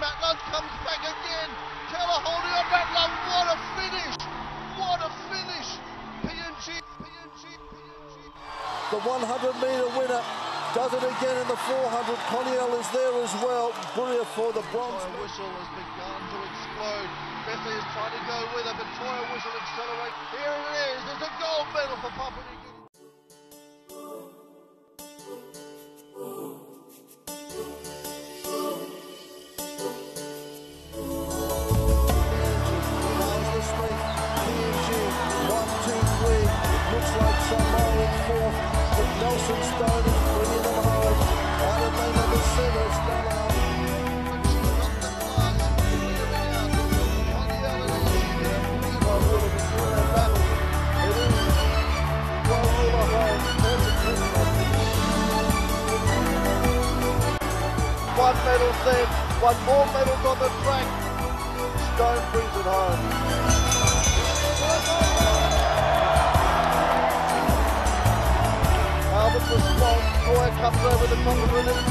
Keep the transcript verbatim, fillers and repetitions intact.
Matlung comes back again. Keller holding on Matlung. What a finish! What a finish! P and G, P and G, P and G. The one hundred metre winner does it again in the four hundred. Coniel is there as well. Brilliant for the bronze. Toya Whistle has begun to explode. Bethany is trying to go with her, but Toya Whistle accelerates. Here it is. There's a gold medal for Papua New Guinea. Looks like Samoa in fourth, but Nelson Stone is bringing them home. Out of main number seven, it's done out. One medal then, one more medals on the track. Stone brings it home. Alvin responds, Troy comes over the top of the